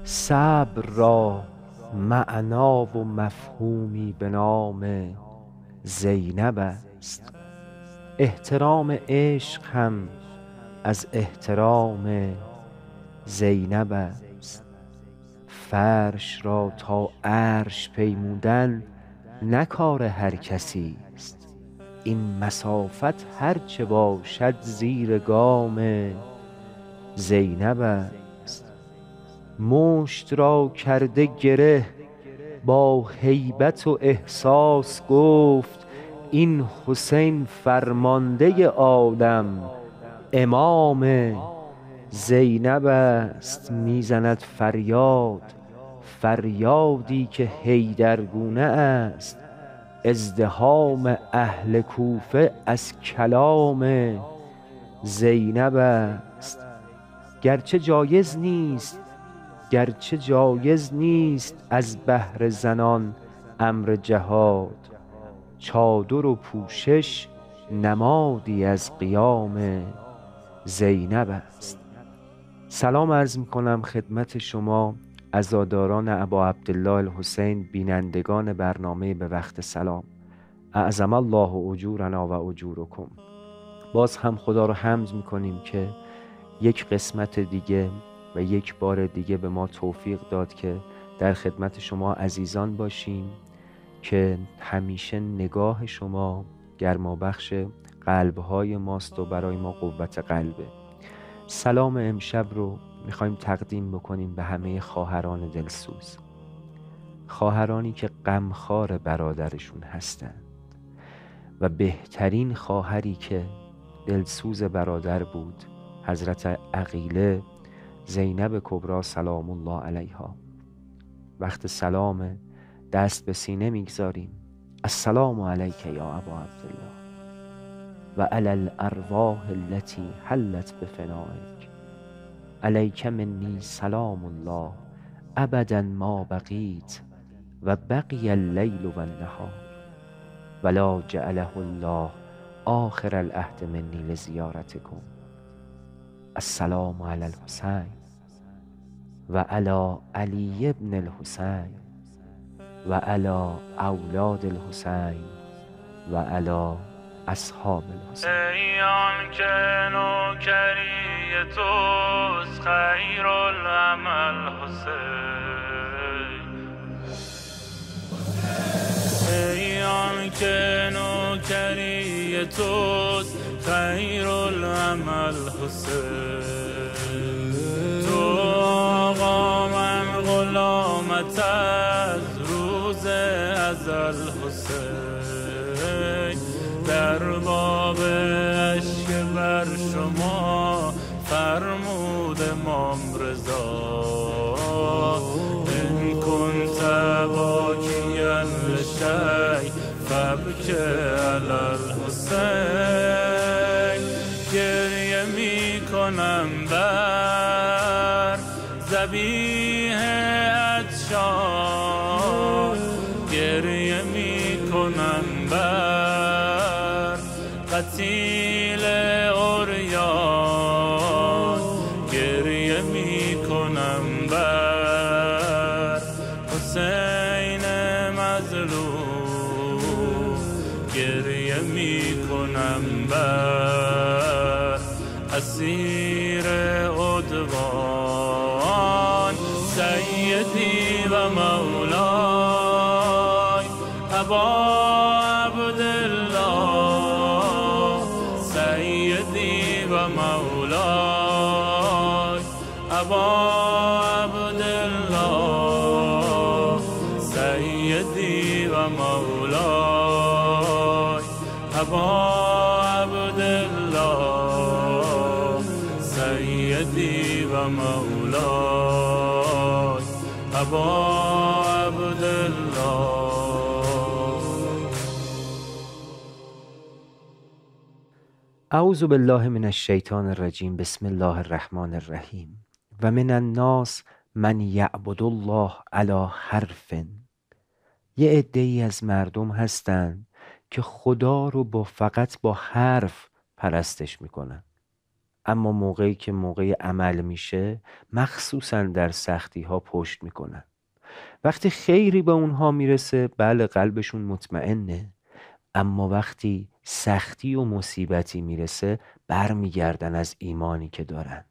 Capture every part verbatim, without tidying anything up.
صبر را معنا و مفهومی به نام زینب است. احترام عشق هم از احترام زینب است. فرش را تا عرش پیمودن نه کار هر کسی است. این مسافت هر چه باشد زیر گام زینب است. مشت را کرده گره با هیبت و احساس گفت این حسین فرمانده عالم امام زینب است. میزند فریاد فریادی که حیدرگونه است. ازدحام اهل کوفه از کلام زینب است. گرچه جایز نیست گرچه جایز نیست از بهر زنان امر جهاد، چادر و پوشش نمادی از قیام زینب است. سلام عرض می کنم خدمت شما عزاداران ابا عبدالله الحسین، بینندگان برنامه به وقت سلام. اعظم الله اجورنا و اجورکم. باز هم خدا رو حمد می کنیم که یک قسمت دیگه و یک بار دیگه به ما توفیق داد که در خدمت شما عزیزان باشیم که همیشه نگاه شما گرمابخش قلبهای ماست و برای ما قوت قلبه. سلام امشب رو میخوایم تقدیم بکنیم به همه خواهران دلسوز، خواهرانی که غمخوار برادرشون هستند و بهترین خواهری که دلسوز برادر بود حضرت عقیله زینب کبری سلام الله علیها. وقت سلام دست به سینه میگذاریم. السلام علیک یا ابا عبدالله و علی الارواح التي حلت بفنائک. علیک منی سلام الله ابدا ما بقیت و بقی اللیل و النهار ولا جعله الله آخر العهد منی لزیارتکم. السلام علی الحسین و علی علی ابن الحسین و علی اولاد الحسین و علی اصحاب الحسین. ای آن که نوکری توست خیر العمل حسین. ای آن که نوکری توست خیر العمل حسین. تو آقا من غلامت از روز ازل حسین. در باب عشق بر شما فرمود امام رضا ان کنت باکیا لشیء فابک علی الحسین. گریه می کنم بر ذبیح عطشان، گریه می کنم بر قتیل عریان، گریه می کنم بر حسین مظلوم، گریه می کنم بر اسیر عدوان. سیدی و مولای ابا عبدالله، سیدی و مولای ابا عبدالله، سیدی و مولای ابا عبدالله، سیدی و مولای ابا عبدالله. اعوذ بالله من الشیطان الرجیم. بسم الله الرحمن الرحیم. و من الناس من یعبد الله علی حرف. یه عده‌ای از مردم هستند که خدا رو با فقط با حرف پرستش میکنن. اما موقعی که موقع عمل میشه مخصوصا در سختی ها پشت میکنن. وقتی خیری به اونها میرسه بله قلبشون مطمئنه، اما وقتی سختی و مصیبتی میرسه برمیگردن از ایمانی که دارن.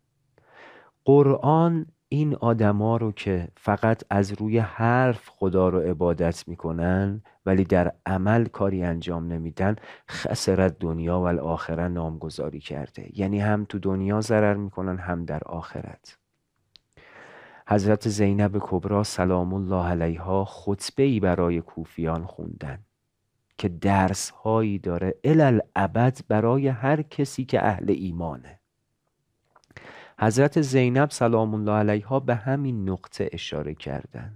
قرآن این آدما رو که فقط از روی حرف خدا رو عبادت میکنن ولی در عمل کاری انجام نمیدن خسرت دنیا و الاخره نامگذاری کرده، یعنی هم تو دنیا ضرر میکنن هم در آخرت. حضرت زینب کبری سلام الله علیها خطبه‌ای برای کوفیان خوندن که درس هایی داره الالابد برای هر کسی که اهل ایمانه. حضرت زینب سلام الله علیها به همین نقطه اشاره کردن،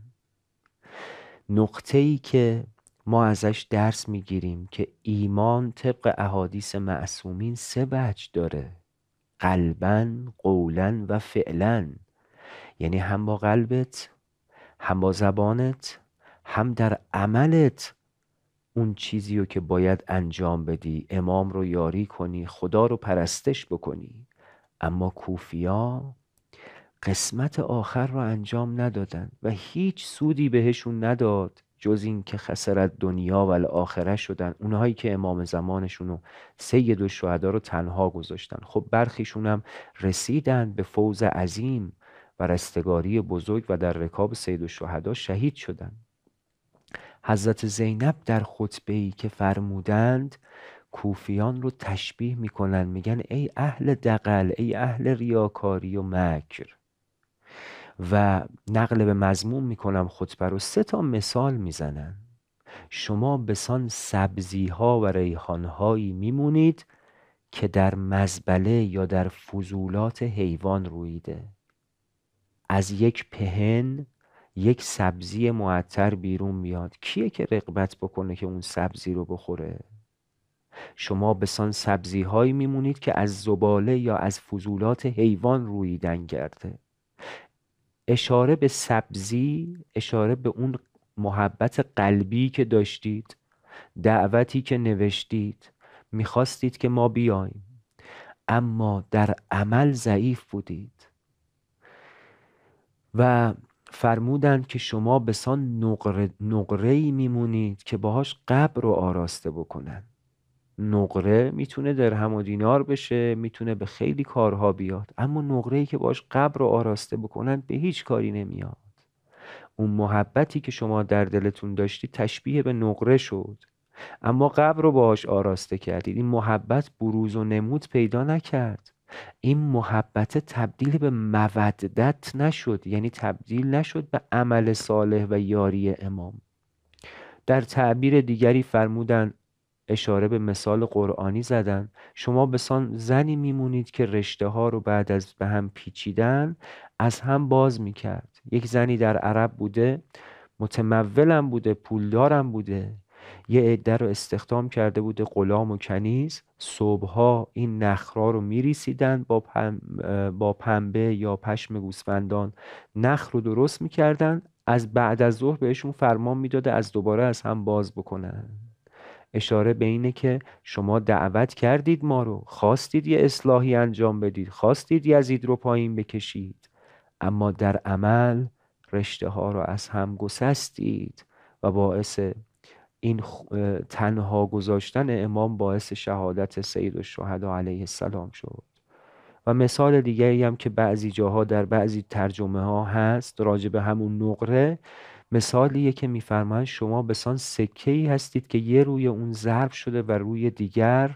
نقطه‌ای که ما ازش درس میگیریم که ایمان طبق احادیث معصومین سه وجه داره: قلباً، قولاً و فعلاً. یعنی هم با قلبت، هم با زبانت، هم در عملت اون چیزی رو که باید انجام بدی، امام رو یاری کنی، خدا رو پرستش بکنی. اما کوفیا قسمت آخر رو انجام ندادن و هیچ سودی بهشون نداد جز این که خسرت دنیا و الاخره شدن. اونهایی که امام زمانشون و سید الشهدا رو تنها گذاشتن، خب برخیشون هم رسیدن به فوز عظیم و رستگاری بزرگ و در رکاب سید الشهدا شهید شدن. حضرت زینب در خطبه‌ای که فرمودند کوفیان رو تشبیه میکنن، میگن ای اهل دغل، ای اهل ریاکاری و مکر، و نقل به مضمون میکنم خطبه رو. سه تا مثال میزنن: شما بسان سبزی ها و ریحان هایی میمونید که در مزبله یا در فضولات حیوان رویده. از یک پهن یک سبزی معطر بیرون میاد، کیه که رغبت بکنه که اون سبزی رو بخوره؟ شما بسان سبزی هایی میمونید که از زباله یا از فضولات حیوان رویدن کرده. اشاره به سبزی، اشاره به اون محبت قلبی که داشتید، دعوتی که نوشتید، میخواستید که ما بیایم، اما در عمل ضعیف بودید. و فرمودند که شما بسان نقره نقره‌ای میمونید که باهاش قبر رو آراسته بکنن. نقره میتونه درهم و دینار بشه، میتونه به خیلی کارها بیاد، اما نقره‌ای که باهاش قبر رو آراسته بکنن به هیچ کاری نمیاد. اون محبتی که شما در دلتون داشتید تشبیه به نقره شد، اما قبر رو باهاش آراسته کردید. این محبت بروز و نمود پیدا نکرد. این محبت تبدیل به مودت نشد، یعنی تبدیل نشد به عمل صالح و یاری امام. در تعبیر دیگری فرمودن، اشاره به مثال قرآنی زدن، شما بسان زنی میمونید که رشته ها رو بعد از به هم پیچیدن از هم باز میکرد. یک زنی در عرب بوده، متمولم بوده، پولدارم بوده، یه عده رو استخدام کرده بوده غلام و کنیز، صبحها این نخرا رو میریسیدن با, پم، با پنبه یا پشم گوسفندان نخ رو درست میکردن، از بعد از ظهر بهشون فرمان میداده از دوباره از هم باز بکنن. اشاره به اینه که شما دعوت کردید ما رو، خواستید یه اصلاحی انجام بدید، خواستید یزید رو پایین بکشید، اما در عمل رشته ها رو از هم گسستید و باعث این تنها گذاشتن امام باعث شهادت سید الشهدا علیه السلام شد. و مثال دیگری هم که بعضی جاها در بعضی ترجمه ها هست راجع به همون نقره، مثالیه که میفرمایند شما بسان سکه‌ای هستید که یه روی اون ضرب شده و روی دیگر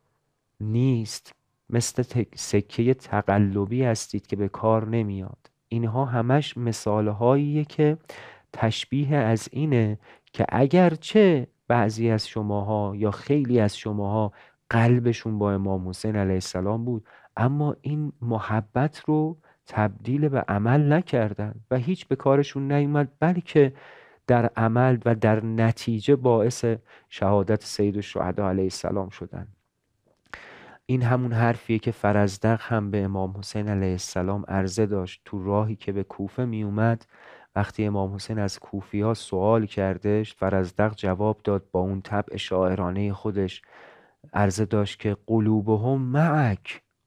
نیست، مثل سکه تقلبی هستید که به کار نمیاد. اینها همش مثالهاییه که تشبیه از اینه که اگرچه بعضی از شماها یا خیلی از شماها قلبشون با امام حسین علیه السلام بود، اما این محبت رو تبدیل به عمل نکردن و هیچ به کارشون نیومد، بلکه در عمل و در نتیجه باعث شهادت سید الشهدا علیه السلام شدن. این همون حرفیه که فرزدق هم به امام حسین علیه السلام عرضه داشت تو راهی که به کوفه می اومد. وقتی امام حسین از کوفیا سوال کردش، فرزدق جواب داد با اون طبع شاعرانه خودش، عرضه داشت که قلوبهم معک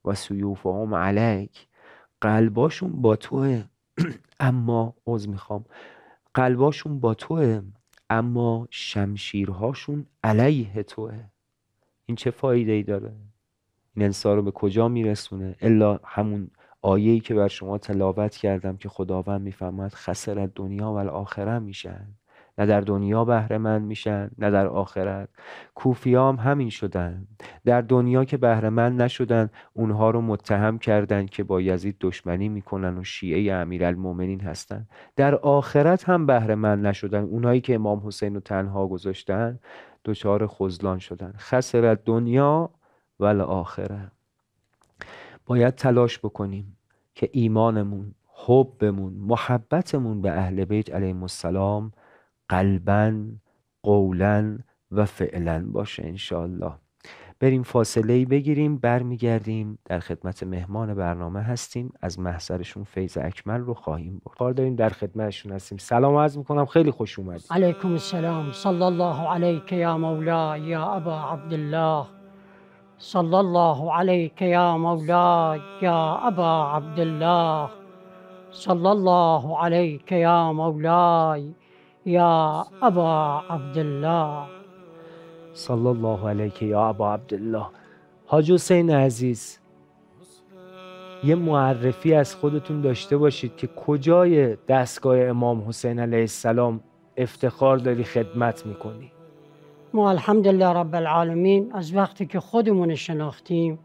و سیوفهم علیک. قلباشون با توه اما عذر میخوام قلباشون با توه اما شمشیرهاشون علیه توه. این چه فایده ای داره؟ این انسان رو به کجا میرسونه؟ الا همون آیه‌ای که بر شما تلاوت کردم که خداوند میفرماید خسر دنیا و الاخره میشن. نه در دنیا بهره مند میشن نه در آخرت. کوفی‌ها هم همین شدن. در دنیا که بهره مند نشدن اونها رو متهم کردن که با یزید دشمنی میکنن و شیعه امیرالمومنین هستن. در آخرت هم بهره مند نشدن. اونهایی که امام حسین رو تنها گذاشتن دچار خذلان شدن. خسر دنیا و الاخره. باید تلاش بکنیم که ایمانمون، حبمون، محبتمون به اهل بیت علیهم السلام قلباً، قولاً و فعلاً باشه انشاءالله. بریم فاصله‌ای بگیریم، برمیگردیم در خدمت مهمان برنامه هستیم. از محضرشون فیض اکمل رو خواهیم برد. کار داریم در خدمتشون هستیم. سلام عرض میکنم، خیلی خوش اومدید. علیکم السلام. صلی الله علیک یا مولا یا ابا عبدالله. صلی الله علیک یا مولا یا ابا عبدالله. صلی الله علیک یا مولا یا ابا عبدالله. صلی الله علیک یا ابا عبدالله. حاج حسین عزیز، یه معرفی از خودتون داشته باشید که کجای دستگاه امام حسین علیه السلام افتخار داری خدمت میکنی؟ ما الحمدلله رب العالمین از وقتی که خودمون شناختیم،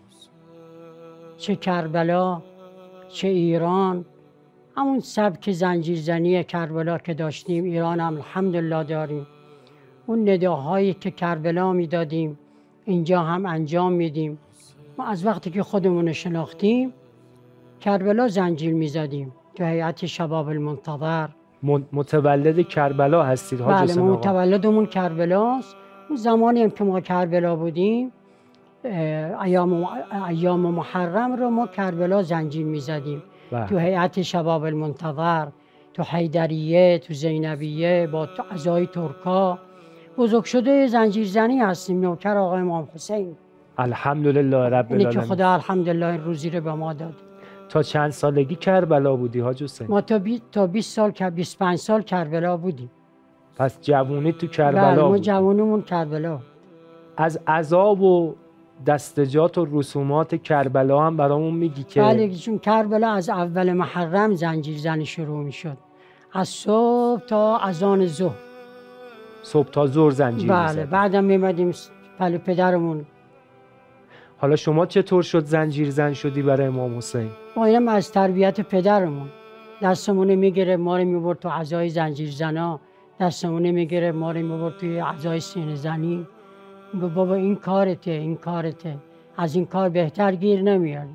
چه کربلا چه ایران، همون سبک زنجیرزنی کربلا که داشتیم ایران هم الحمدلله داریم. اون نداهایی که کربلا میدادیم اینجا هم انجام میدیم. ما از وقتی که خودمون شناختیم کربلا زنجیر میزدیم تو هیئت شباب المنتظر. متولد کربلا هستید حاج حسین بله، آقا؟ متولدمون کربلاست. اون زمانی هم که ما کربلا بودیم ایام ایام محرم رو ما کربلا زنجیر میزدیم تو هیئت شباب المنتظر، تو حیدریه، تو زینبیه، با تو عزای ترکا. بزرگ شده زنجیرزنی هستیم، نوکر آقای امام حسین. الحمدلله رب العالمین. اینه که خدا الحمدلله این روزی رو به ما داد. تا چند سالگی کربلا بودی حاج حسین؟ ما تا بی... تا بیست سال که بیست و پنج سال کربلا بودیم. پس جوونی تو کربلا بله، ما بود. جوونیمون کربلا. از عذاب و دستجات و رسومات کربلا هم برامون میگی که؟ بله، چون کربلا از اول محرم زنجیرزنی شروع میشد، از صبح تا اذان ظهر. صبح تا ظهر زنجیر بله، میزدی. بعدم میمدیم پلو پدرمون. حالا شما چطور شد زنجیر زن شدی برای امام حسین؟ ما اینم از تربیت پدرمون. دستمون میگیره ما رو میبرد تو عزای زنجیر زنا، دستمون میگیره ما رو میبرد توی عزای سینه زنی. میگه بابا این کارته، این کارته، از این کار بهتر گیر نمیاری.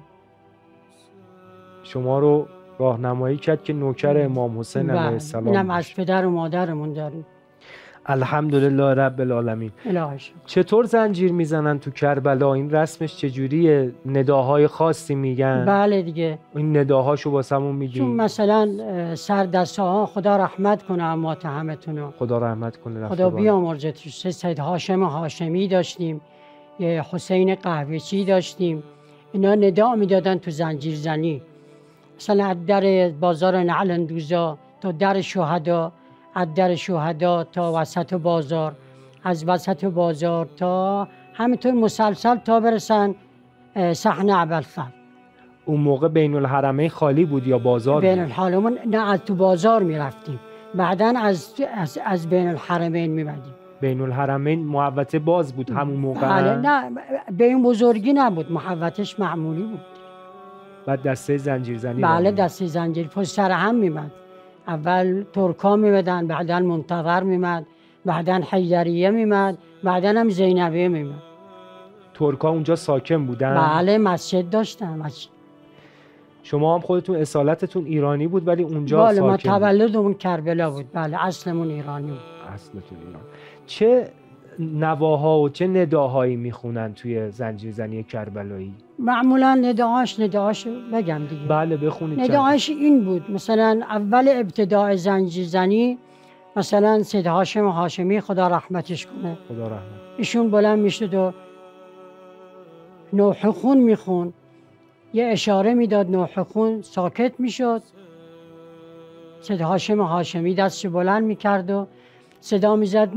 شما رو راهنمایی کرد که نوکر امام حسین علیه السلام اینم باشی. از پدر و مادرمون داریم. الحمدلله رب العالمین. الهی شکر. چطور زنجیر میزنن تو کربلا؟ این رسمش چجوریه؟ نداهای خاصی میگن؟ بله دیگه، این نداهاشو واسمون میگی؟ چون مثلا سردسته ها، خدا رحمت کنه اموات همتونو، خدا رحمت کنه. خدا بیامرزتش. سید هاشم هاشمی داشتیم، یه حسین قهوه‌چی داشتیم. اینا ندا میدادن تو زنجیر زنی. مثلا از در بازار نعلندوزا تا در شهدا، از در شهدا تا وسط بازار، از وسط بازار تا همینطور مسلسل تا برسن صحنه ابوالفضل. اون موقع بین الحرمین خالی بود یا بازار بین بود؟ الحرمین نه، از تو بازار میرفتیم، بعدن از از از بین الحرمین میمدیم. بین الحرمین محوطه باز بود همون موقع؟ بله، نه به این بزرگی نبود، محوطش معمولی بود. بعد دسته زنجیر زنی؟ بله، دسته زنجیر پشت سر هم میمد. اول ترکا میمدن، بعدا منتظر میمد، بعدا حیدریه میمد، بعدا هم زینبیه میمد. ترکا اونجا ساکن بودن؟ بله، مسجد داشتن. مسجد. شما هم خودتون اصالتتون ایرانی بود ولی اونجا بله، ساکن ما بود؟ تولدمون کربلا بود. بله، اصلمون ایرانی بود. اصلتون ایران. چه نواها و چه نداهایی میخونن توی زنجیرزنی کربلایی؟ معمولا نداهاش نداهاش بگم دیگه. بله بخونید. نداهاش این بود، مثلا اول ابتداء زنجیرزنی مثلا سید هاشم هاشمی خدا رحمتش کنه، خدا رحمت. ایشون بلند میشد و نوح خون میخون یه اشاره میداد نوحه خون ساکت میشد. سید هاشم هاشمی دستش بلند میکرد و صدا میزد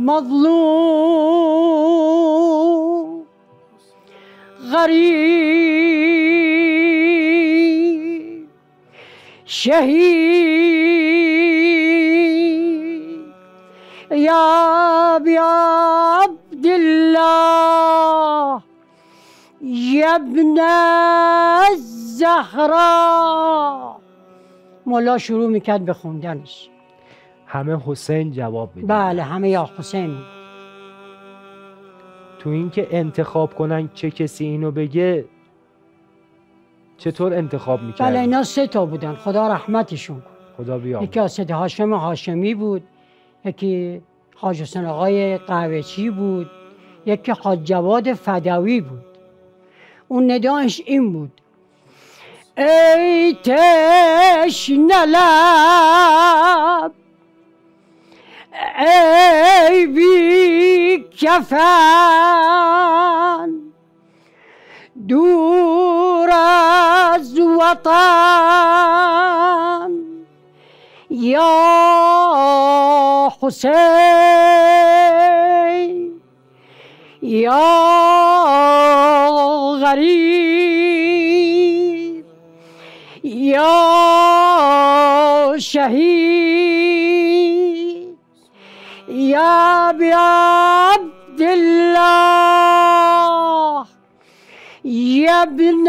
مظلوم غریب شهید یا عبدالله یا ابن الزهرا. مولا شروع میکرد به خوندنش. همه حسین جواب میدن. بله همه یا حسین. تو این که انتخاب کنن چه کسی اینو بگه چطور انتخاب میکردن؟ بله اینا سه تا بودن، خدا رحمتشون کن. خدا بیامرزه. یکی از سید هاشم هاشمی بود، یکی حاج حسین آقای قهوه‌چی بود، یکی حاج جواد فدوی بود. اون نداش این بود: ای تشنه لب ای بی کفن دور از وطن یا حسین یا غریب یا شهید یا عبدالله یا ابن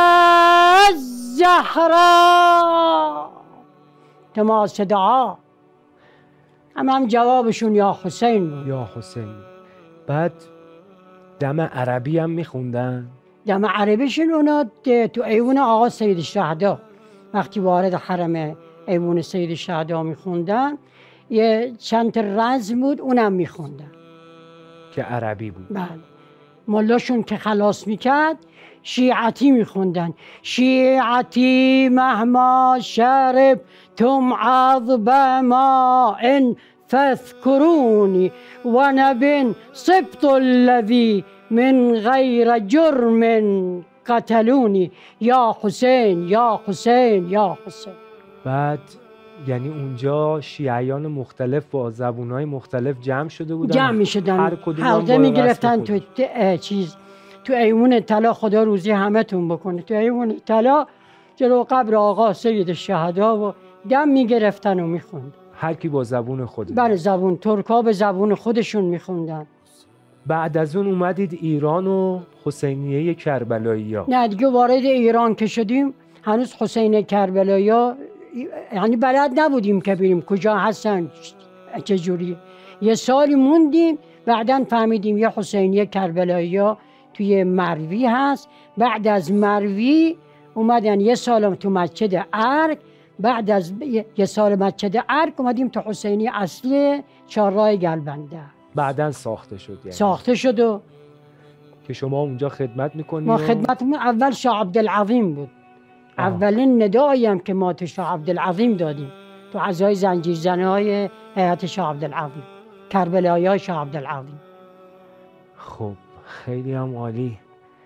الزهرا. تمام صداها هم هم جوابشون یا حسین بود. یا حسین. بعد دم عربی هم میخوندن. دم عربیشون اونا تو ایوون آقا سید الشهدا وقتی وارد حرم ایوون سید الشهدا میخوندن یه چند تا رزم بود اونم میخوندن که عربی بود. بله. ملاشون که خلاص میکرد شیعتی میخوندن: شیعتی مهما شرب تم عذب ماء فاذكروني ونبن سبط الذي من غیر جرم قتلونی یا حسین یا حسین یا حسین. بعد یعنی اونجا شیعیان مختلف با زبونهای مختلف جمع شده بودن، جمع می شدن، هر کدوم حلقه می گرفتن تو چیز تو ایوون طلا. خدا روزی همه تون بکنه. تو ایوون طلا جلو قبر آقا سید الشهدا و دم می گرفتن و می خوند. هر کی با زبون خودش. بله زبون ترکا به زبون خودشون می خوندن. بعد از اون اومدید ایران و حسینیه کربلایی ها. نه دیگه وارد ایران که شدیم هنوز حسین کربلایی ها یعنی بلد نبودیم که بریم کجا هستن چجوری. یه سالی موندیم بعداً فهمیدیم یه حسینیه کربلایی ها توی مروی هست. بعد از مروی اومدن یه سال تو مسجد ارگ. بعد از یه سال مسجد ارگ اومدیم تو حسینی اصلی چهارراه گلبنده. بعداً ساخته شد یعنی. ساخته شد و که شما اونجا خدمت میکنید. ما خدمتمون اول شاه عبدالعظیم بود. آه. اولین ندایی هم که ما تو شاه عبدالعظیم دادیم تو عزای زنجیرزنه های هیئت شاه عبدالعظیم، کربلایی های شاه عبدالعظیم. خب خیلی هم عالی.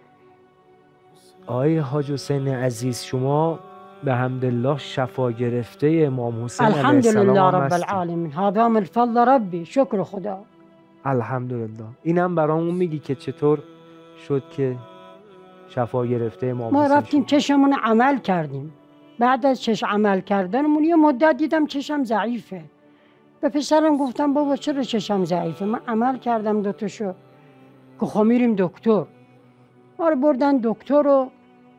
آقای حاج حسین عزیز شما به حمدالله شفا گرفته امام حسین علیه السلام الحمدلله رب العالمین. هذا من فضل ربی. شکر خدا. الحمدلله. اینم برامون میگی که چطور شد که شفا گرفته امام ما حسین؟ ما رفتیم چشمون عمل کردیم. بعد از چشم عمل کردنمون یه مدت دیدم چشم ضعیفه. به پسرم گفتم بابا چرا چشم ضعیفه؟ من عمل کردم دوتاشو. که خب میریم دکتر. ما رو بردن دکتر رو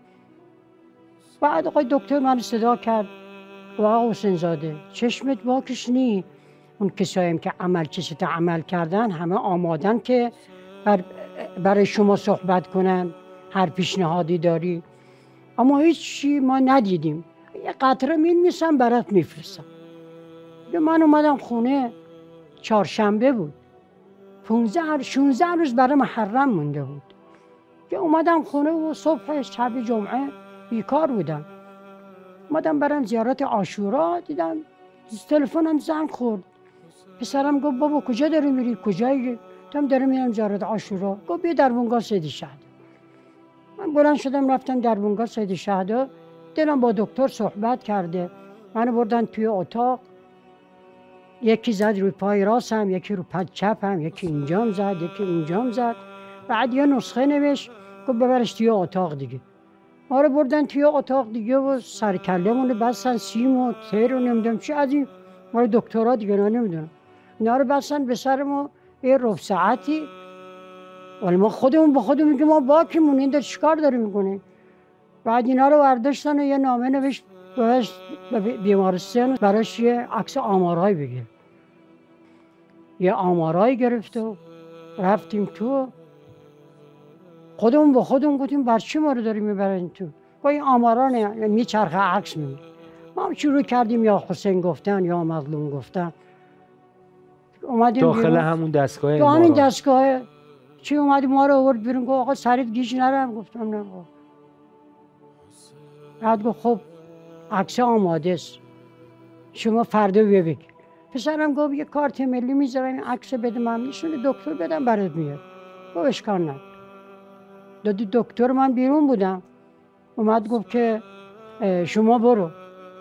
بعد آقای دکتر من صدا کرد و آقا حسین زاده چشمت واکش نی. اون کساییم که عمل چشت عمل کردن همه آمادن که بر برای شما صحبت کنن، هر پیشنهادی داری. اما هیچ چی ما ندیدیم. یه قطره می‌نویسم برات میفرستم. من اومدم خونه، چهارشنبه بود. پانزده شانزده روز برای محرم مونده بود. که اومدم خونه و صبح شب جمعه بیکار بودم. اومدم برم زیارت عاشورا، دیدم تلفنم زنگ خورد. پسرم گفت بابا کجا داری میری؟ کجایی؟ گفتم دارم میرم زیارت عاشورا. گفت بیا در بنگاه سید الشهدا. من من بلند شدم رفتم در بونگاه سید شهدا، دلم با دکتر صحبت کرده. منو بردن توی اتاق، یکی زد روی پای راستم، یکی رو پد چپم، یکی اینجام زد، یکی اینجام زد. بعد یه نسخه نوشت گفت ببرش توی اتاق دیگه. ما رو بردن توی اتاق دیگه و سرکله‌مون رو بستن، سیم و تیر و نمیدونم چی از این مال دکترا دیگه نمیدونم. اینا رو بستن به سر ما یه ربع ساعتی. ولی ما خودمون با خودمون میگیم ما باکیمون این در چیکار داره میکنه. بعد اینا رو برداشتن و یه نامه نوشت به بیمارستان براش یه عکس آمارهایی بگیر. یه آمارهایی گرفت و رفتیم تو. خودمون با خودمون گفتیم بر چی ما رو داریم میبرین تو؟ با این آمارا نه میچرخه عکس میگیر. ما هم شروع کردیم یا حسین گفتن یا مظلوم گفتن. اومدیم داخل بیرون. همون دستگاه تو همین امارات. دستگاه چی اومدیم ما رو آورد بیرون. گفت آقا سریت گیج نرم. گفتم نه آقا. بعد گفت خب عکس آماده است، شما فردا بیا بگیر. پسرم گفت یه کارت ملی میذارم این عکس بده من میشونه دکتر بدم برات میاد. گفت اشکال نداره. دادی دکتر من بیرون بودم، اومد گفت که شما برو.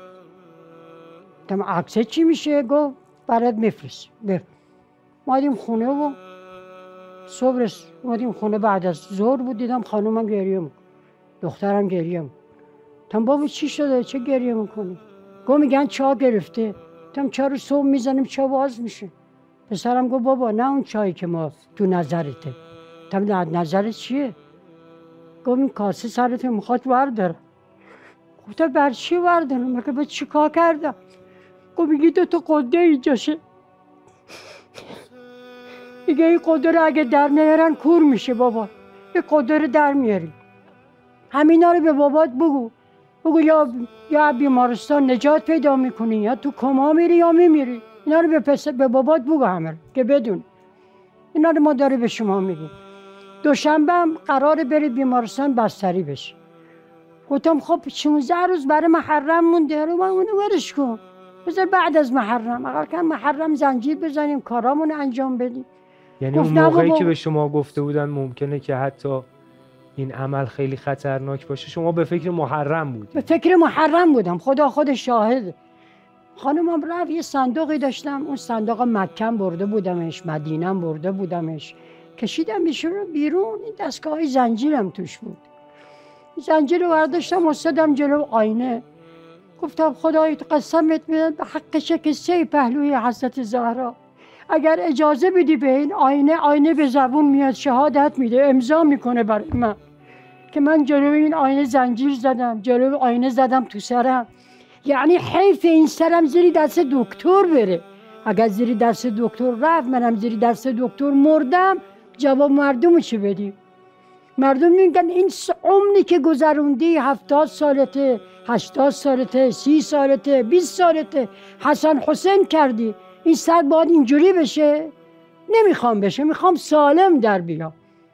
گفتم عکس چی میشه؟ گفت برات میفرست. بر اومدیم خونه و صبح اومدیم خونه بعد از ظهر بود، دیدم خانومم گریه میکنه، دخترم گریه میکنه. گفتم بابا چی شده چه گریه میکنی؟ گفت میگن چا گرفته. گفتم چا رو صبح میزنیم چا باز میشه. پسرم گفت بابا نه اون چایی که ما تو نظرته. گفتم نظرت چیه؟ گفت این کاسه سرت میخواد ورداره. گفتم بر چی ورداره؟ مگه به چی کار کردم؟ گفت میگی تو تو قده اینجاشه، میگه این قده رو اگه در نیارن کور میشه بابا، این قده رو در میاری. همینا رو به بابات بگو، بگو یا یا بیمارستان نجات پیدا میکنی یا تو کما میری یا میمیری. اینا رو به پسر به بابات بگو همه که بدون. اینا رو ما داره به شما میگیم. دوشنبه هم قراره بری بیمارستان بستری بشی. گفتم خب شانزده روز برای محرم مونده رو من اونو ورش کن، بذار بعد از محرم اگر کن محرم زنجیر بزنیم کارامون انجام بدیم. یعنی اون موقعی که به شما گفته بودن ممکنه که حتی این عمل خیلی خطرناک باشه شما به فکر محرم بودید؟ به فکر محرم بودم، خدا خود شاهد. خانمم رفت یه صندوقی داشتم، اون صندوق مکه برده بودمش، مدینه برده بودمش، کشیدم بیشون بیرون، این دستگاه زنجیرم توش بود. زنجیر رو برداشتم واسدم جلو آینه، گفتم خدای قسمت میدم به حق شکسته پهلوی حضرت زهرا اگر اجازه بدی به این آینه، آینه به زبون میاد شهادت میده، امضا میکنه برای من که من جلو این آینه زنجیر زدم، جلو آینه زدم تو سرم. یعنی حیف این سرم زیر دست دکتر بره. اگر زیر دست دکتر رفت، منم زیر دست دکتر مردم، جواب مردم چی بدیم؟ مردم میگن این عمری که گذروندی هفتاد سالته، هشتاد سالته، سی سالته، بیست سالته، حسن حسین کردی، این سر باید اینجوری بشه؟ نمیخوام بشه، میخوام سالم در بیام.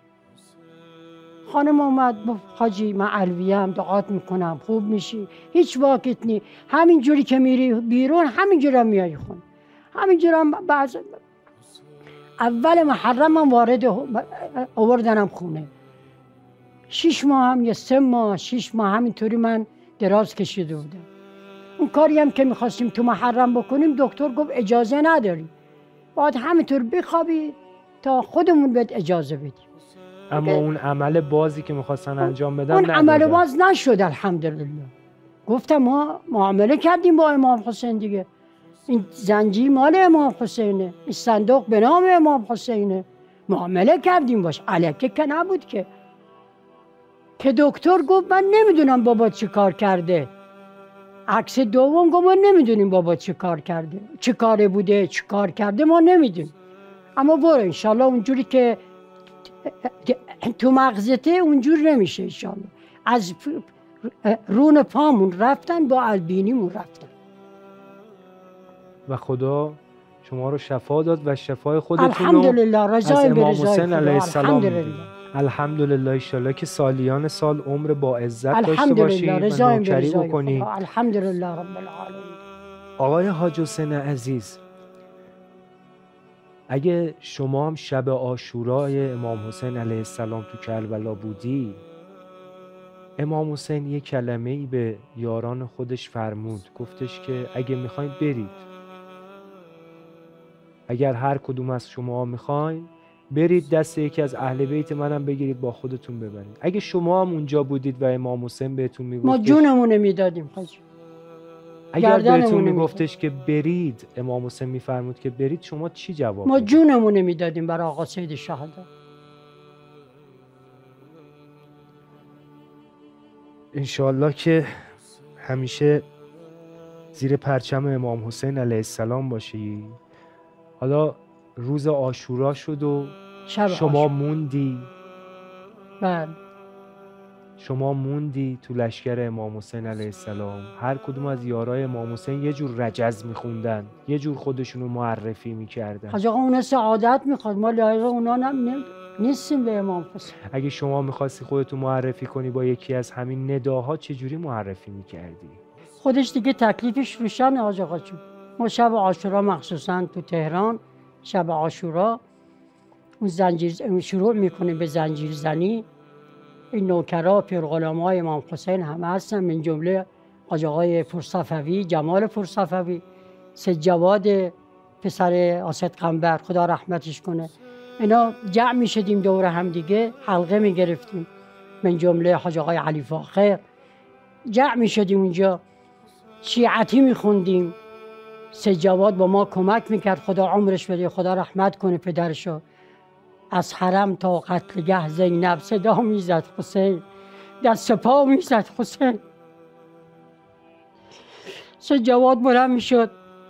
خانم اومد حاجی من علویم دعات میکنم خوب میشی، هیچ واقعیت نی، همین جوری که میری بیرون همین جوری هم میای خون. همین جوری هم بعض اول محرم هم وارد آوردنم خونه. شش ماه هم یا سه ماه شش ماه همینطوری من دراز کشیده بودم. اون کاری هم که میخواستیم تو محرم بکنیم دکتر گفت اجازه نداری، باید همینطور بخوابی تا خودمون بهت اجازه بدیم. اما اون عمل بازی که میخواستن انجام بدن اون ندادن. عمل باز نشد الحمدلله. گفتم ما معامله کردیم با امام حسین دیگه، این زنجیر مال امام حسینه، این صندوق به نام امام حسینه، معامله کردیم باش، الکه که نبود که. که دکتر گفت من نمیدونم بابا چی کار کرده. عکس دوم گفت ما نمیدونیم بابا چی کار کرده، چی کاره بوده، چی کار کرده ما نمیدونیم، اما برو انشالله اونجوری که تو مغزته اونجور نمیشه انشالله. از رون پامون رفتن با البینیمون رفتن و خدا شما رو شفا داد و شفای خودتون الحمدلله رضای از به امام رضای حسین خدا. علیه السلام الحمدلله الحمدلله ایشالله که سالیان سال عمر با عزت داشته الحمدلله باشی و رضای به نوکری رضای بکنی. خدا. الحمدلله رب العالمین. آقای حاج حسین عزیز، اگه شما هم شب عاشورای امام حسین علیه السلام تو کربلا بودی امام حسین یک کلمه ای به یاران خودش فرمود، گفتش که اگه میخواین برید، اگر هر کدوم از شما میخواین برید دست یکی از اهل بیت منم بگیرید با خودتون ببرید. اگه شما هم اونجا بودید و امام حسین بهتون میگفتش ما جونمون میدادیم حاجی، اگر بهتون گردنمون میگفتش که برید، امام حسین میفرمود که برید، شما چی جواب ما میدید؟ جونمون میدادیم برای آقا سید شهدا. انشالله که همیشه زیر پرچم امام حسین علیه السلام باشی. حالا روز عاشورا شد و شب شما عاشورا. موندی بله شما موندی تو لشکر امام حسین علیه السلام. هر کدوم از یارای امام حسین یه جور رجز میخوندن، یه جور خودشونو معرفی میکردن. حاج آقا اونا سعادت میخواد، ما لایق اونا نم... نیستیم به امام حسین. اگه شما میخواستی خودتو معرفی کنی با یکی از همین نداها چجوری معرفی میکردی؟ خودش دیگه تکلیفش روشنه حاج آقا جون. ما شب عاشورا مخصوصا تو تهران شب عاشورا اون زنجیر شروع میکنه به زنجیر زنی. این نوکرا پیرغلامای امام حسین همه هستن، من جمله حاج آقای پرصفوی، جمال پرصفوی، سید جواد پسر آسد قنبر خدا رحمتش کنه. اینا جمع میشدیم دور هم دیگه حلقه میگرفتیم، من جمله حاج آقای علی فاخر جمع میشدیم اونجا شیعتی میخوندیم. سید جواد با ما کمک میکرد، خدا عمرش بده، خدا رحمت کنه پدرشو. از حرم تا قتلگه زینب صدا میزد حسین، دست پا میزد حسین. سید جواد بلند میشد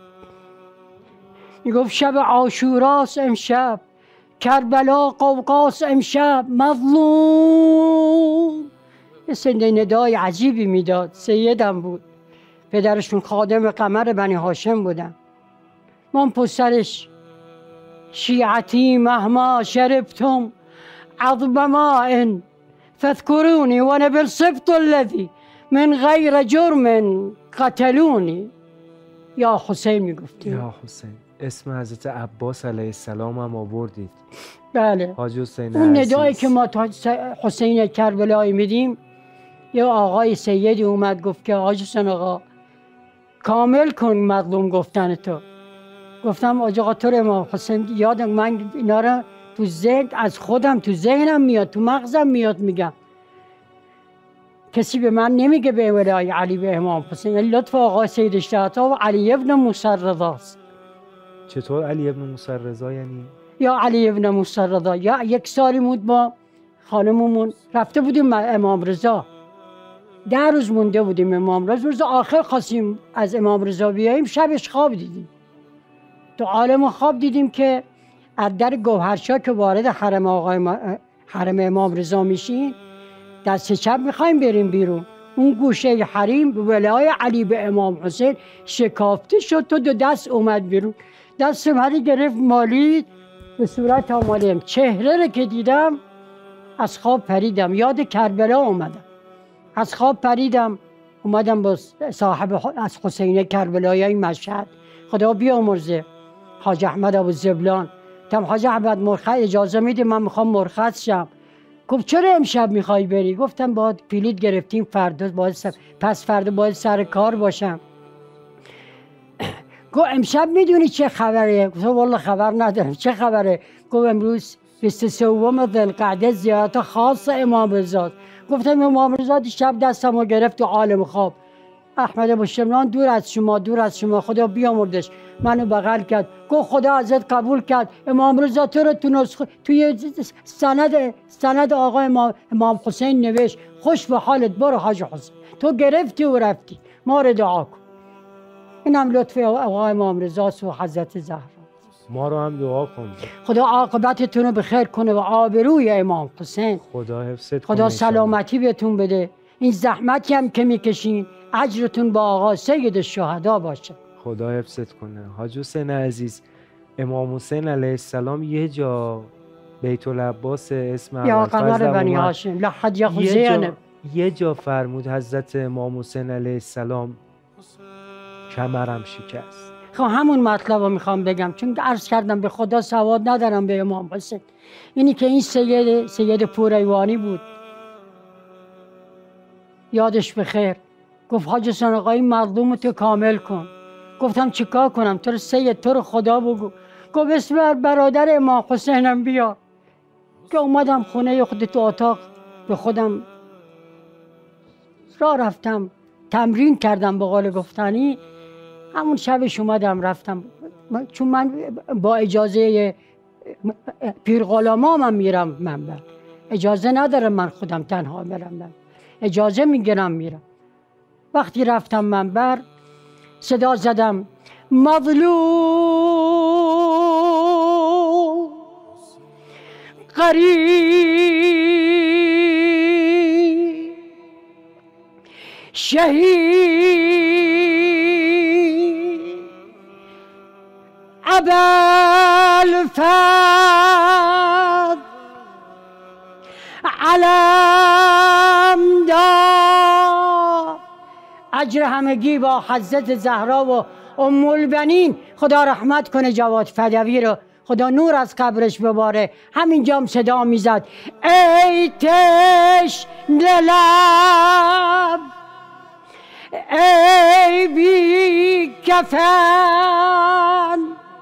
میگفت شب عاشوراست امشب، کربلا قوقاس امشب، مظلوم. یه سنده ندای عجیبی میداد. سیدم بود، پدرشون خادم قمر بنی هاشم بودن. من پسرش شیعتی مهما شربتم عظم ماء فاذكروني وانا بالسبط الذي من غیر جرم قتلونی. یا حسین میگفتیم. یا حسین. اسم حضرت عباس علیه السلام هم آوردید. بله. حاج حسین اون عزیز. ندایی که ما تا حسین کربلایی میدیم، یه آقای سیدی اومد گفت که حاج حسین آقا کامل کن مظلوم گفتن تو. گفتم حاج آقا تو امام حسین یادم، من اینا رو تو ذهن از خودم تو ذهنم میاد، تو مغزم میاد میگم. کسی به من نمیگه به ولای علی به امام حسین. یعنی لطف آقا سید شهدا و علی ابن موسی رضاست. چطور علی ابن موسی رضا یعنی؟ یا علی ابن موسی رضا. یا یک سالی بود با خانممون رفته بودیم امام رضا، ده روز مونده بودیم امام رضا. روز آخر خواستیم از امام رضا بیاییم، شبش خواب دیدیم. تو عالم خواب دیدیم که از در گوهرشاه که وارد حرم آقای ما... حرم امام رضا میشین، دست چپ میخوایم بریم بیرون، اون گوشه حریم به ولای علی به امام حسین شکافته شد، تو دو دست اومد بیرون. دست منی گرفت مالید به صورت آمالیم. چهره رو که دیدم از خواب پریدم، یاد کربلا اومدم. از خواب پریدم اومدم با صاحب از حسین کربلایی مشهد، خدا بیامرزه، حاج احمد ابو زبلان. گفتم حاج احمد مرخص اجازه میدی من میخوام مرخص شم. گفت چرا امشب میخوای بری؟ گفتم باید پلیت گرفتیم فردا باید سر... پس فردا باید سر کار باشم. گفت امشب میدونی چه خبره؟ گفتم والله خبر ندارم. چه خبره؟ گفت امروز بیست و سوم ذوالقعده زیارت خاص امام رضا. گفتم امام رضا شب دستمو گرفت تو عالم خواب. احمد ابو شمران دور از شما، دور از شما، خدا بیامردش. منو بغل کرد گفت خدا ازت قبول کرد، امام رضا تو رو تو نسخه توی سند سند آقا امام, امام حسین نوشت خوش به حالت، برو حاج حسین، تو گرفتی و رفتی، ما رو دعا کن. اینم لطف آقا امام رضا و حضرت زهرا. ما رو هم دعا کن خدا عاقبتتون رو به خیر کنه و آبروی امام حسین. خدا حفظت خدا سلامتی بهتون بده. این زحمتی هم که میکشین اجرتون با آقا سید الشهدا باشه. خدا حفظت کنه. حاج حسین عزیز، امام حسین علیه السلام یه جا بیت العباس اسم یا ابوالفضل قمر بنی اومد. هاشم لحد یا یه زینب. جا یه جا فرمود حضرت امام حسین علیه السلام کمرم شکست. خب همون مطلب رو میخوام بگم، چون عرض کردم به خدا سواد ندارم به امام حسین. اینی که این سید سید پوریوانی بود، یادش بخیر گفت حاج حسین آقایی مردم تو کامل کن. گفتم چیکار کنم؟ تو رو سید تو رو خدا بگو. گفت اسم برادر امام حسینم بیار. که اومدم خونه خود تو اتاق به خودم راه رفتم تمرین کردم به قول گفتنی. همون شبش اومدم رفتم چون من با اجازه پیر غلامام هم میرم منبر، اجازه ندارم من خودم تنها برم من. اجازه میگیرم میرم. وقتی رفتم منبر صدا زدم مظلوم غریب شهید ابوالفضل علمدار. اجر همگی با حضرت زهرا و ام البنین. خدا رحمت کنه جواد فدوی رو، خدا نور از قبرش بباره. همینجام صدا میزد ای تشنه لب ای بی کفن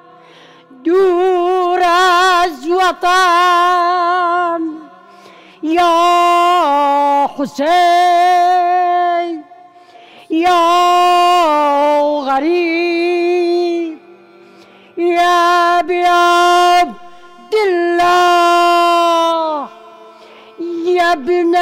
دور از وطن یا حسین یا غریب یا ابی عبدالله یا ابن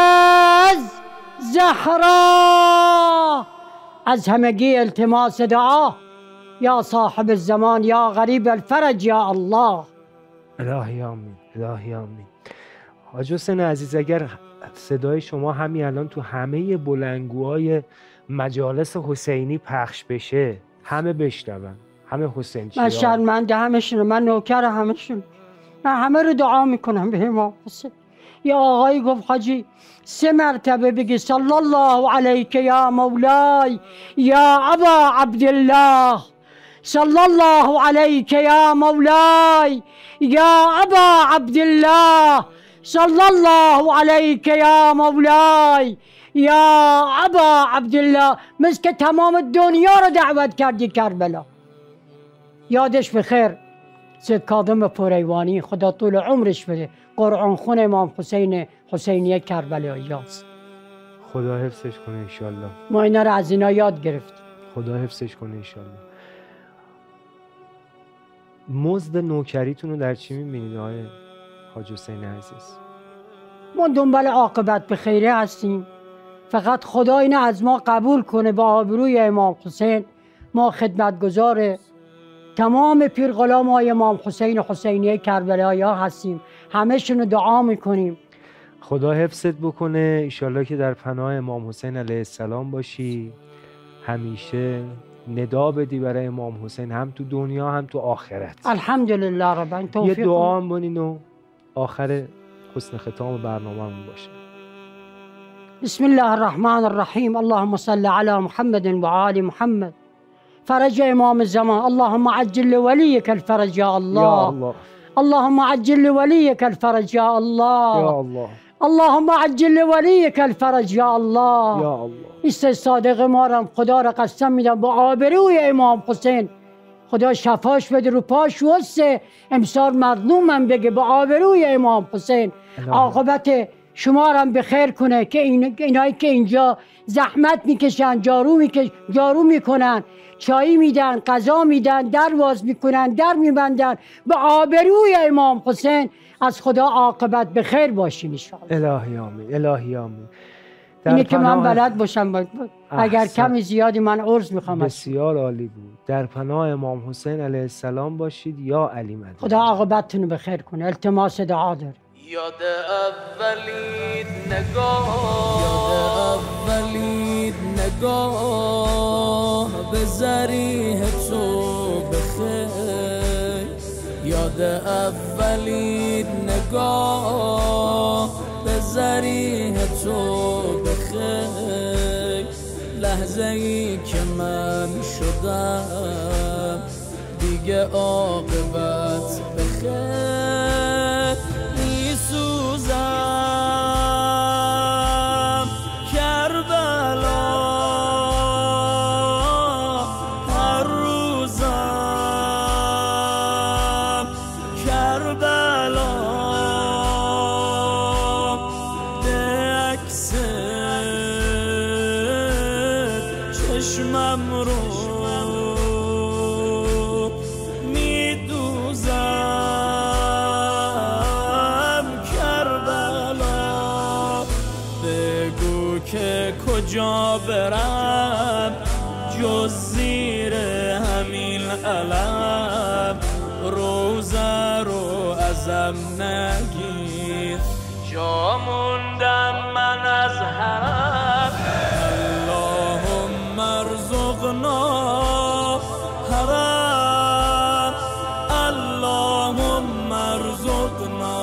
زهرا. از همگی التماس دعا یا صاحب الزمان یا غریب الفرج یا الله. الهی آمین، الهی آمین. حاج حسین عزیز اگر صدای شما همین الان تو همه بلندگوهای مجالس حسینی پخش بشه همه بشنون، همه حسین چیا. من شرمنده همشون، من نوکر همشون، من همه رو دعا میکنم به امام حسین. یا آقای گفت حاجی سه مرتبه بگی صلی الله علیک یا مولای یا ابا عبدالله، صلی الله علیک یا مولای یا ابا عبدالله، صلی الله علیک یا مولای یا ابا عبدالله. مثل که تمام دنیا رو دعوت کردی کربلا. یادش بخیر سید کاظم پوریوانی خدا طول عمرش بده، قرآن خون امام حسین حسینیه کربلایی است. خدا حفظش کنه انشالله. ما اینا رو از اینا یاد گرفتیم. خدا حفظش کنه انشالله. مزد نوکریتون رو در چی میبینید آقای حاج حسین عزیز؟ ما دنبال عاقبت به خیره هستیم. فقط خدا اینو از ما قبول کنه با آبروی امام حسین. ما خدمتگزار تمام پیر غلام های امام حسین و حسینیه کربلایی ها هستیم. همه‌شون رو دعا میکنیم. خدا حفظت بکنه انشالله که در پناه امام حسین علیه السلام باشی. همیشه ندا بدی برای امام حسین هم تو دنیا هم تو آخرت. الحمدلله رب توفیق. یه دعا هم بانین و آخر حسن ختام برنامه‌مون باشه. بسم الله الرحمن الرحیم. اللهم صل علی محمد و آل محمد. فرج امام الزمان. اللهم عجل لوليك الفرج یا الله. یا الله. اللهم عجل لوليك الفرج یا الله. یا الله. اللهم عجل لوليك الفرج یا الله. یا الله. است صادق ما را خدا را قسم میدم با آبروی امام حسین خدا شفاش بده رو پاش وسه امسال مظلومم بگه با آبروی امام حسین عاقبت شما را به خیر کنه که این اینایی که اینجا زحمت میکشن جارو میکش جارو میکنن چای میدن غذا میدن در واز میکنن در میبندن به آبروی امام حسین از خدا عاقبت به خیر باشین ان شاء الله. الهی آمین، الهی آمین. اینه که من بلد باشم اگر کمی زیادی من عرض میخوام. بسیار عالی بود. در پناه امام حسین علیه السلام باشید یا علی مدنی. خدا عاقبتتون رو بخیر کنه. التماس دعا داره. یاد اولین نگاه یاد اولین نگاه به ذریح تو بخیر. یاد اولین نگاه به ذریح تو بخیر. لحظه ای که من شدم دیگه عاقبت بخیر. میسوزم کربلا برم جز زیر همین علم روزه رو ازم نگیر جا موندم من از حرم اللهم ارزقنا حرم اللهم ارزقنا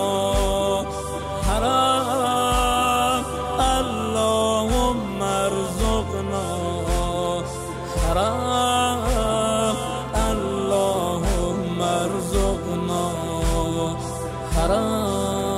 حرم اللهم ارزقنا حرم اللهم ارزقنا حرم.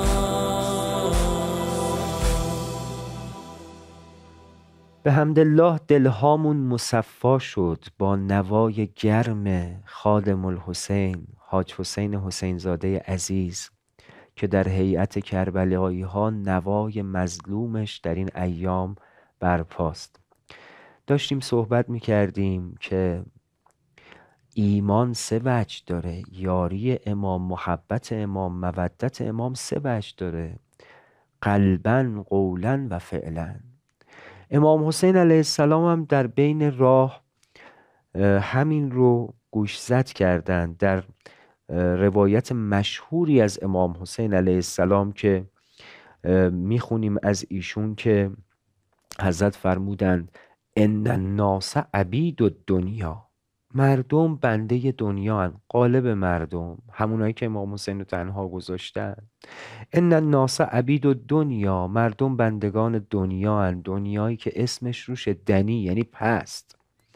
به حمدالله دلهامون مصفا شد با نوای گرم خادم الحسین حاج حسین حسین زاده عزیز که در هیئت کربلایی ها نوای مظلومش در این ایام برپاست. داشتیم صحبت میکردیم که ایمان سه وجه داره، یاری امام، محبت امام، مودت امام سه وجه داره، قلباً، قولاً و فعلاً. امام حسین علیه السلام هم در بین راه همین رو گوشزد کردند. در روایت مشهوری از امام حسین علیه السلام که میخونیم از ایشون که حضرت فرمودند ان الناس عبید الدنیا، مردم بنده دنیا هن. قالب مردم همونایی که امام حسین رو تنها گذاشتن. ان الناس عبید الدنیا، مردم بندگان دنیا هن. دنیایی که اسمش روش دنی یعنی پست.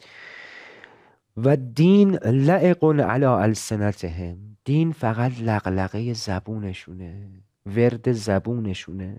و دین لعق علی السنتهم، دین فقط لغلقه زبونشونه، ورد زبونشونه.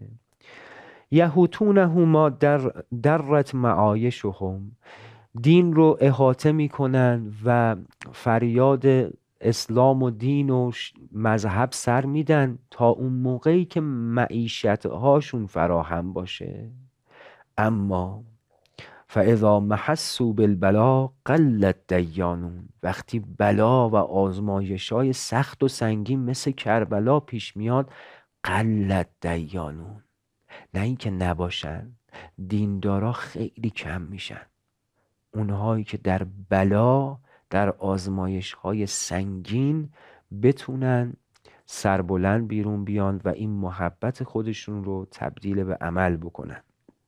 یهوتونه ما در درت معایشهم، دین رو احاطه میکنن و فریاد اسلام و دین و مذهب سر میدن تا اون موقعی که معیشت هاشون فراهم باشه. اما فاذا محسوا بالبلا قلت دیانون، وقتی بلا و آزمایش های سخت و سنگین مثل کربلا پیش میاد قلت دیانون، نه اینکه نباشن، دیندارا خیلی کم میشن. اونهایی که در بلا، در آزمایش های سنگین بتونن سربلند بیرون بیان و این محبت خودشون رو تبدیل به عمل بکنن.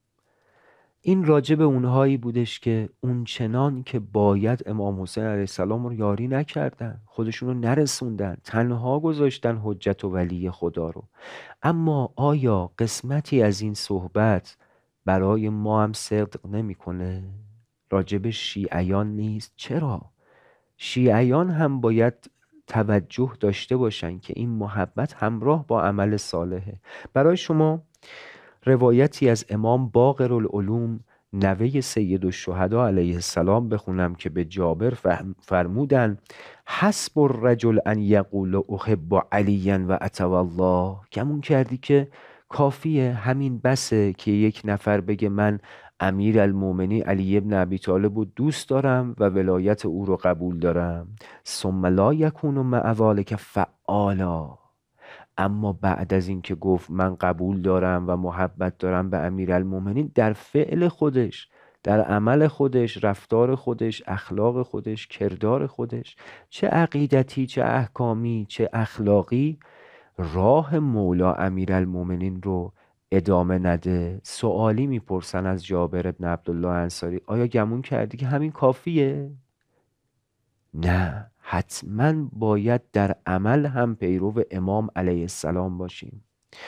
این راجع به اونهایی بودش که اون چنان که باید امام حسین علیه السلام رو یاری نکردن، خودشون رو نرسوندن، تنها گذاشتن حجت و ولی خدا رو. اما آیا قسمتی از این صحبت برای ما هم صدق نمیکنه؟ راجع به شیعیان نیست؟ چرا؟ شیعیان هم باید توجه داشته باشن که این محبت همراه با عمل صالحه. برای شما روایتی از امام باقر العلوم نوه سید الشهدا علیه السلام بخونم که به جابر فرمودن حسب الرجل ان یقول احب علیا و اتوی الله، کمون کردی که کافیه، همین بسه که یک نفر بگه من امیر المومنی علی ابن ابی طالب رو دوست دارم و ولایت او رو قبول دارم. ثم لا یکون مع ذلک فعالا، اما بعد از این که گفت من قبول دارم و محبت دارم به امیرالمومنین، در فعل خودش، در عمل خودش، رفتار خودش، اخلاق خودش، کردار خودش، چه عقیدتی، چه احکامی، چه اخلاقی، راه مولا امیرالمومنین رو ادامه نده. سوالی میپرسن از جابر ابن عبدالله انصاری، آیا گمون کردی که همین کافیه؟ نه، حتما باید در عمل هم پیرو امام علیه السلام باشیم.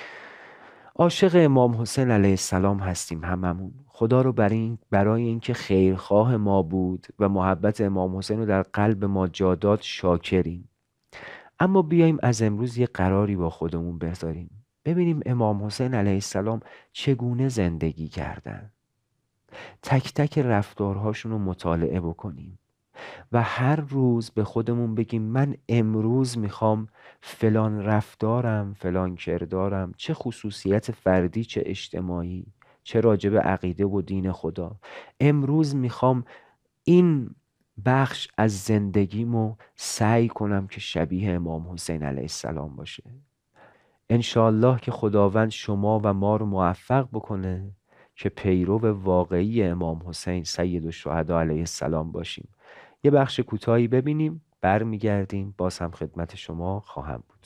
عاشق امام حسین علیه السلام هستیم هممون. خدا رو برای این برای اینکه خیرخواه ما بود و محبت امام حسین رو در قلب ما جا داد شاکریم. اما بیایم از امروز یه قراری با خودمون بذاریم، ببینیم امام حسین علیه السلام چگونه زندگی کردن. تک تک رفتارهاشون رو مطالعه بکنیم و هر روز به خودمون بگیم من امروز میخوام فلان رفتارم، فلان کردارم، چه خصوصیت فردی چه اجتماعی، چه راجع به عقیده و دین خدا، امروز میخوام این بخش از زندگیمو سعی کنم که شبیه امام حسین علیه السلام باشه. انشاءالله که خداوند شما و ما رو موفق بکنه که پیرو واقعی امام حسین سید الشهدا علیه السلام باشیم. یه بخش کوتاهی ببینیم، برمیگردیم، باز هم خدمت شما خواهم بود.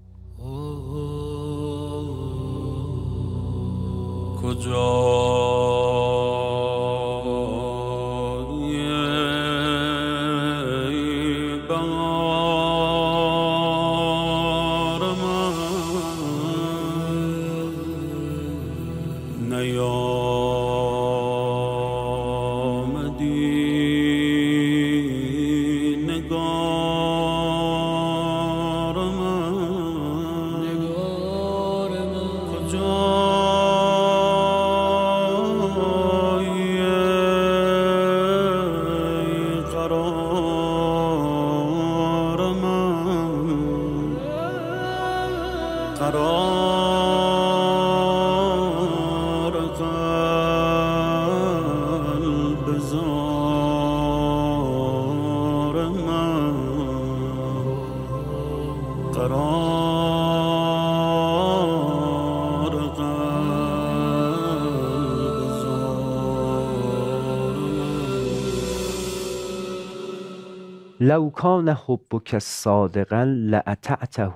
لو کان حبک صادقا لاطعته،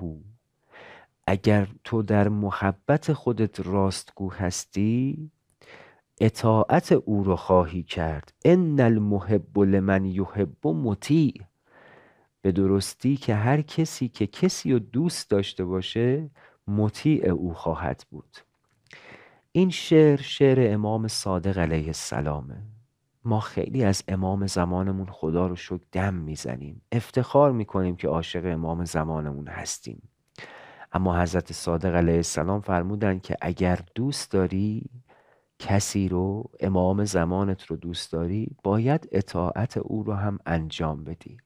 اگر تو در محبت خودت راستگو هستی اطاعت او رو خواهی کرد. ان المحب لمن یحب مطیع، به درستی که هر کسی که کسی رو دوست داشته باشه مطیع او خواهد بود. این شعر شعر امام صادق علیه السلامه. ما خیلی از امام زمانمون خدا رو شکر دم میزنیم، افتخار میکنیم که عاشق امام زمانمون هستیم، اما حضرت صادق علیه السلام فرمودن که اگر دوست داری کسی رو، امام زمانت رو دوست داری، باید اطاعت او رو هم انجام بدی.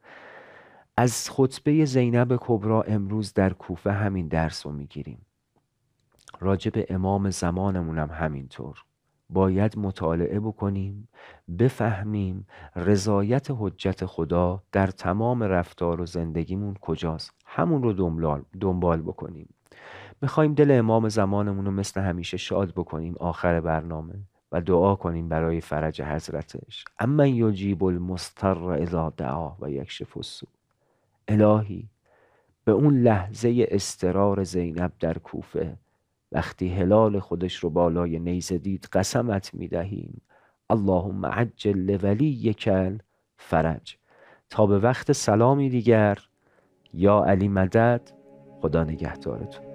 از خطبه زینب کبری امروز در کوفه همین درس رو میگیریم. راجع به امام زمانمون هم همینطور. باید مطالعه بکنیم، بفهمیم رضایت حجت خدا در تمام رفتار و زندگیمون کجاست، همون رو دنبال, دنبال بکنیم. میخوایم دل امام زمانمون رو مثل همیشه شاد بکنیم آخر برنامه و دعا کنیم برای فرج حضرتش. اما یجیب المضطر اذا دعا و یکشف السوء. الهی به اون لحظه اضطرار زینب در کوفه وقتی هلال خودش رو بالای نیزه دید قسمت میدهیم اللهم عجل لولیک الفرج. تا به وقت سلامی دیگر، یا علی مدد. خدا نگهدارتون.